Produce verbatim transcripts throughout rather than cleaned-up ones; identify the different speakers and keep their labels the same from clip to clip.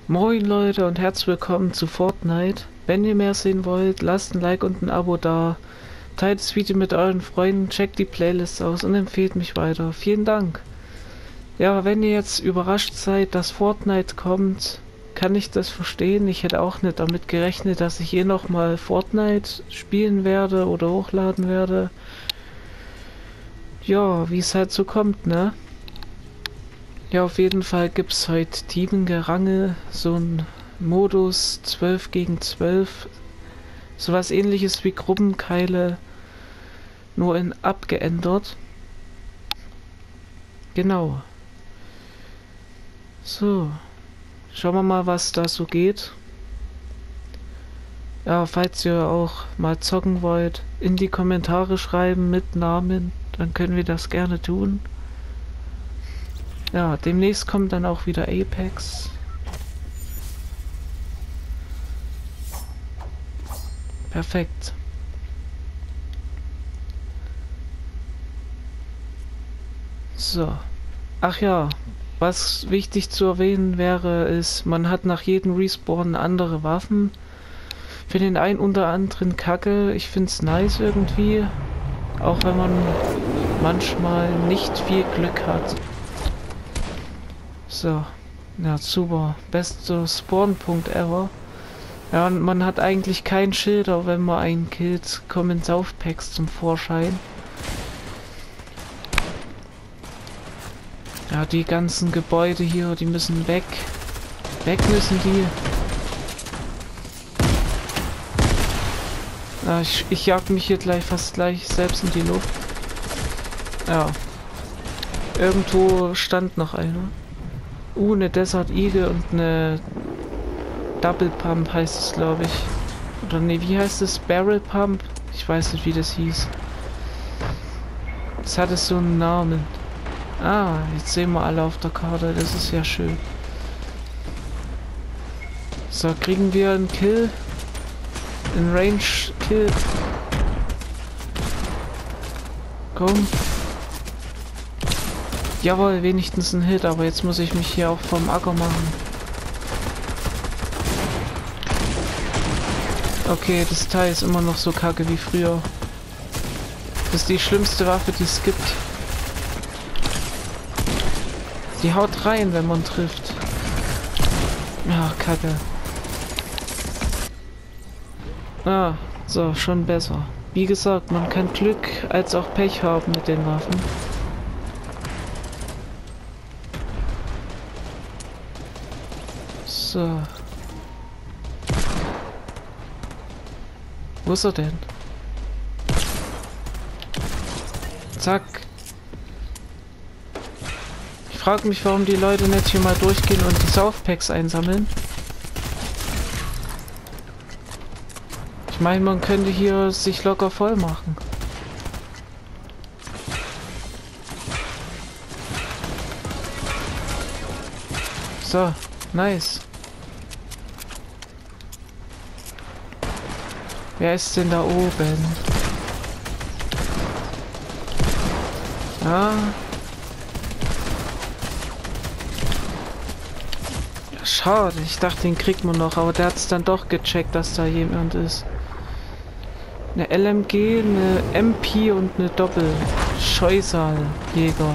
Speaker 1: Moin Leute und herzlich willkommen zu Fortnite. Wenn ihr mehr sehen wollt, lasst ein Like und ein Abo da. Teilt das Video mit euren Freunden, checkt die Playlist aus und empfehlt mich weiter. Vielen Dank. Ja, wenn ihr jetzt überrascht seid, dass Fortnite kommt, kann ich das verstehen. Ich hätte auch nicht damit gerechnet, dass ich hier nochmal Fortnite spielen werde oder hochladen werde. Ja, wie es halt so kommt, ne? Ja, auf jeden Fall gibt es heute Teamgerangel, so ein Modus zwölf gegen zwölf, sowas ähnliches wie Gruppenkeile, nur in abgeändert. Genau. So, schauen wir mal, was da so geht. Ja, falls ihr auch mal zocken wollt, in die Kommentare schreiben mit Namen, dann können wir das gerne tun. Ja, demnächst kommt dann auch wieder Apex. Perfekt. So. Ach ja, was wichtig zu erwähnen wäre, ist, man hat nach jedem Respawn andere Waffen. Für den einen unter anderem Kacke. Ich find's nice irgendwie. Auch wenn man manchmal nicht viel Glück hat. So, ja, super. Bester Spawnpunkt ever. Ja, und man hat eigentlich kein Schild, aber wenn man einen killt, kommen Saufpacks zum Vorschein. Ja, die ganzen Gebäude hier, die müssen weg. Weg müssen die. Ja, ich, ich jag mich hier gleich fast gleich selbst in die Luft. Ja. Irgendwo stand noch einer. Uh, eine Desert Eagle und eine Double Pump heißt es, glaube ich. Oder ne, wie heißt es? Barrel Pump? Ich weiß nicht, wie das hieß. Das hatte so einen Namen. Ah, jetzt sehen wir alle auf der Karte. Das ist ja schön. So, kriegen wir einen Kill. Einen Range Kill. Komm. Jawohl, wenigstens ein Hit, aber jetzt muss ich mich hier auch vom Acker machen. Okay, das Teil ist immer noch so kacke wie früher. Das ist die schlimmste Waffe, die es gibt. Die haut rein, wenn man trifft. Ja, kacke. Ah, so, schon besser. Wie gesagt, man kann Glück als auch Pech haben mit den Waffen. So. Wo ist er denn? Zack. Ich frage mich, warum die Leute nicht hier mal durchgehen und die Saufpacks einsammeln. Ich meine, man könnte hier sich locker voll machen. So, nice. Wer ist denn da oben? Ah. Ja, schade, ich dachte, den kriegt man noch, aber der hat es dann doch gecheckt, dass da jemand ist. Eine L M G, eine M P und eine Doppel-Scheusal-Jäger.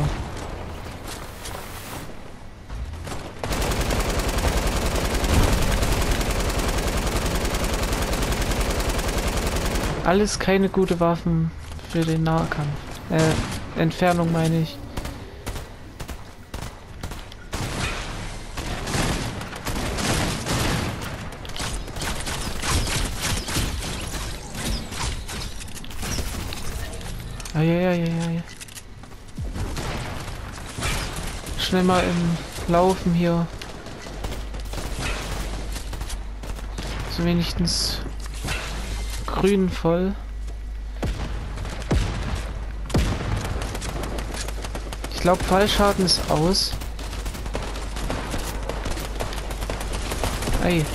Speaker 1: Alles keine gute Waffen für den Nahkampf. Äh, Entfernung meine ich. Ah, ja, ja, ja, ja, ja. Schnell mal im Laufen hier. So wenigstens grün voll. Ich glaube, Fallschaden ist aus. Ei.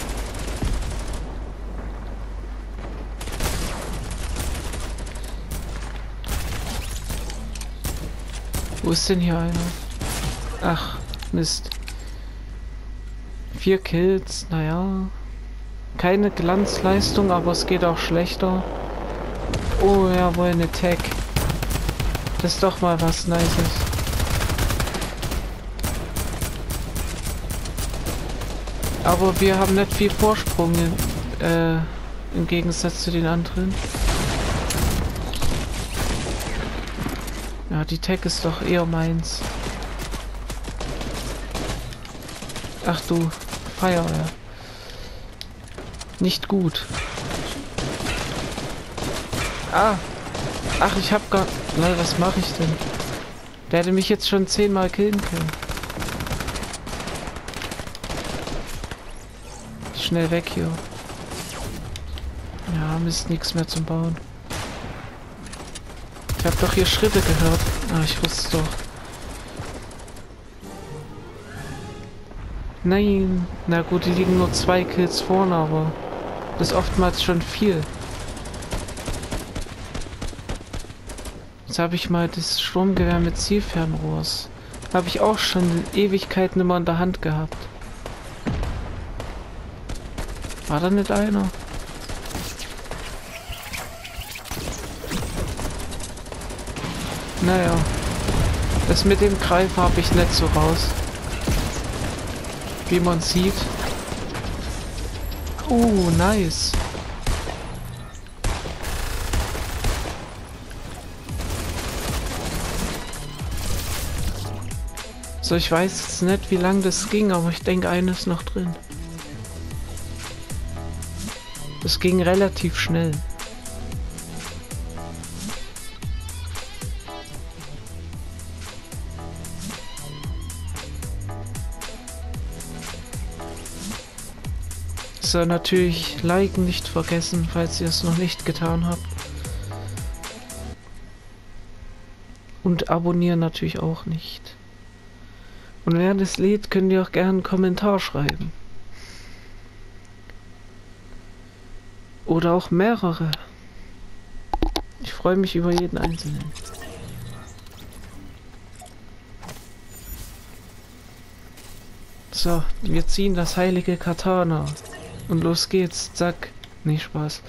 Speaker 1: Wo ist denn hier einer? Ach, Mist. Vier Kills, naja. Keine Glanzleistung, aber es geht auch schlechter. Oh, jawohl, eine Tag. Das ist doch mal was Nices. Aber wir haben nicht viel Vorsprung in, äh, im Gegensatz zu den anderen. Ja, die Tag ist doch eher meins. Ach du, Feuer, ja. Nicht gut. Ah! Ach, ich hab gar... Na, was mache ich denn? Der hätte mich jetzt schon zehnmal killen können. Schnell weg hier. Ja, Mist, nichts mehr zum Bauen. Ich habe doch hier Schritte gehört. Ah, ich wusste es doch. Nein. Na gut, die liegen nur zwei Kills vorne, aber das ist oftmals schon viel. Jetzt habe ich mal das Sturmgewehr mit Zielfernrohrs. Habe ich auch schon Ewigkeiten immer in der Hand gehabt. War da nicht einer? Naja. Das mit dem Greifer habe ich nicht so raus. Wie man sieht. Oh, nice. So, ich weiß jetzt nicht, wie lang das ging, aber ich denke, eines noch drin. Das ging relativ schnell. So, natürlich liken nicht vergessen, falls ihr es noch nicht getan habt. Und abonnieren natürlich auch nicht. Und während es lädt, könnt ihr auch gerne einen Kommentar schreiben. Oder auch mehrere. Ich freue mich über jeden einzelnen. So, wir ziehen das heilige Katana. Und los geht's, zack. Nee, Spaß.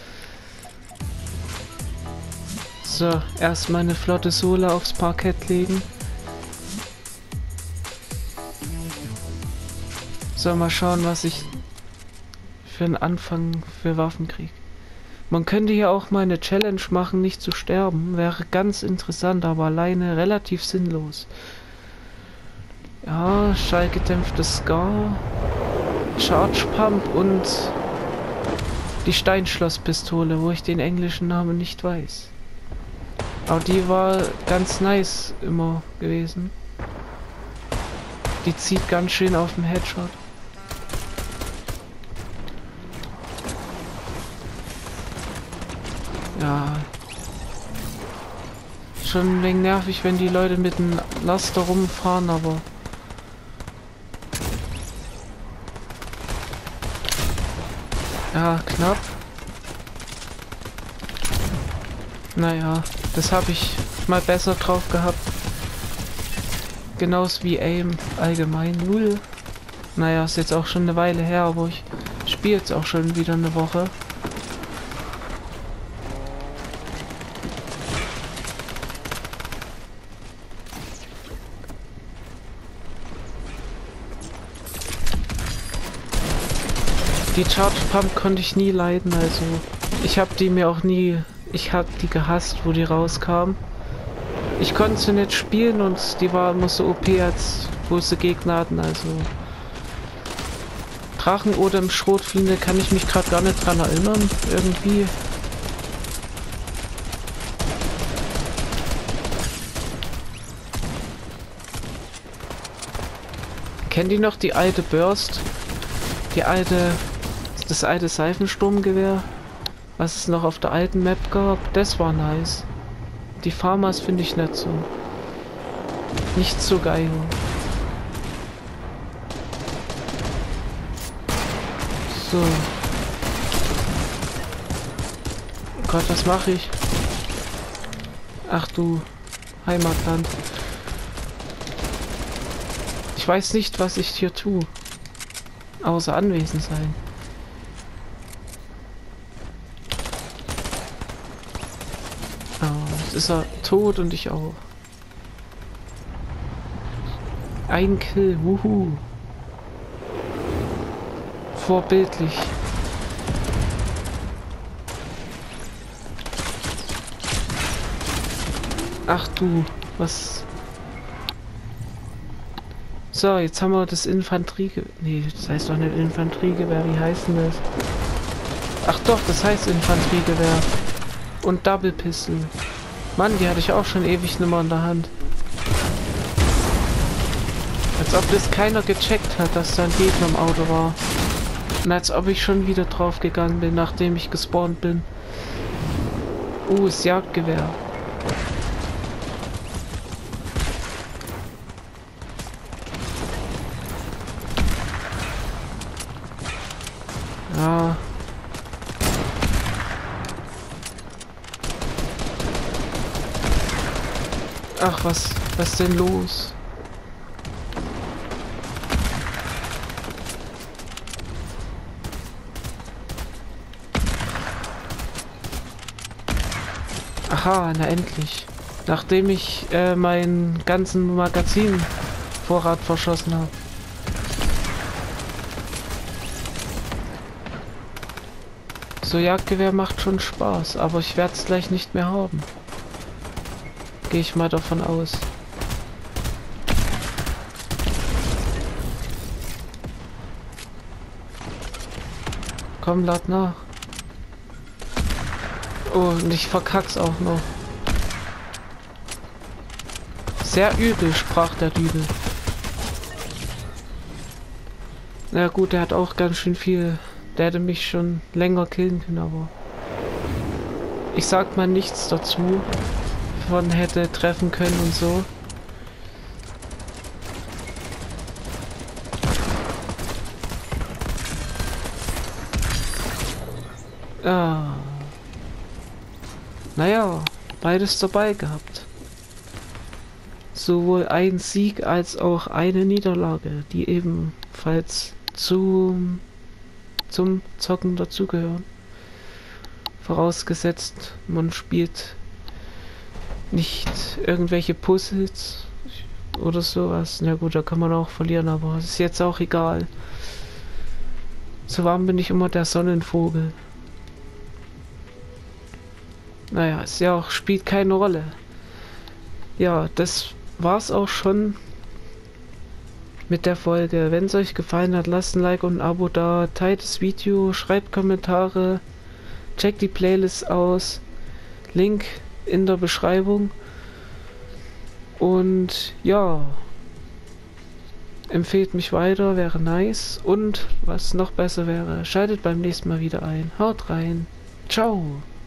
Speaker 1: So, erstmal eine flotte Sohle aufs Parkett legen. So, mal schauen, was ich für einen Anfang für Waffen kriege. Man könnte hier auch mal eine Challenge machen, nicht zu sterben. Wäre ganz interessant, aber alleine relativ sinnlos. Ja, schallgedämpftes Scar, Charge Pump und die Steinschlosspistole, wo ich den englischen Namen nicht weiß. Aber die war ganz nice immer gewesen. Die zieht ganz schön auf dem Headshot. Ja. Schon ein wenig nervig, wenn die Leute mit dem Laster rumfahren, aber... Ja, knapp. Naja, das habe ich mal besser drauf gehabt. Genauso wie Aim allgemein. Null. Naja, ist jetzt auch schon eine Weile her, aber ich spiele jetzt auch schon wieder eine Woche. Die Charge Pump konnte ich nie leiden, also ich habe die mir auch nie, ich habe die gehasst, wo die rauskam. Ich konnte sie nicht spielen und die war immer so O P, als wo sie Gegner hatten, also Drachen oder im Schrotflinte kann ich mich gerade gar nicht dran erinnern, irgendwie. Kennt ihr noch die alte Burst? Die alte, das alte Seifensturmgewehr, was es noch auf der alten Map gab? Das war nice. Die Farmers finde ich nicht so. Nicht so geil. So. Oh Gott, was mache ich? Ach du Heimatland. Ich weiß nicht, was ich hier tue. außer anwesend sein. Oh, jetzt ist er tot und ich auch. Ein Kill, wuhu. Vorbildlich. Ach du, was... So, jetzt haben wir das Infanteriegewehr. Nee, das heißt doch nicht Infanteriegewehr, wie heißt denn das? Ach doch, das heißt Infanteriegewehr. Und Double Pistol. Mann, die hatte ich auch schon ewig nicht mehr in der Hand. Als ob das keiner gecheckt hat, dass da ein Gegner im Auto war. Und als ob ich schon wieder drauf gegangen bin, nachdem ich gespawnt bin. Uh, das Jagdgewehr. Ja. Ach, was, was ist denn los? Aha, na endlich. Nachdem ich äh, meinen ganzen Magazinvorrat verschossen habe. So, Jagdgewehr macht schon Spaß, aber ich werde es gleich nicht mehr haben. Gehe ich mal davon aus. Komm, lad nach. Oh, und ich verkack's auch noch. Sehr übel, sprach der Dübel. Na gut, der hat auch ganz schön viel. Der hätte mich schon länger killen können, aber... Ich sag mal nichts dazu. Von hätte treffen können und so. Ah. Naja, beides dabei gehabt. Sowohl ein Sieg als auch eine Niederlage, die ebenfalls zum, zum Zocken dazugehören. Vorausgesetzt, man spielt nicht irgendwelche Puzzles oder sowas. Na gut, da kann man auch verlieren, aber es ist jetzt auch egal. So warm bin ich immer der Sonnenvogel. Naja, ist ja auch, spielt keine Rolle. Ja, das war's auch schon mit der Folge. Wenn es euch gefallen hat, lasst ein Like und ein Abo da, teilt das Video, schreibt Kommentare, checkt die Playlist aus, Link in der Beschreibung. Und ja, empfehlt mich weiter, wäre nice. Und was noch besser wäre, schaltet beim nächsten Mal wieder ein. Haut rein. Ciao.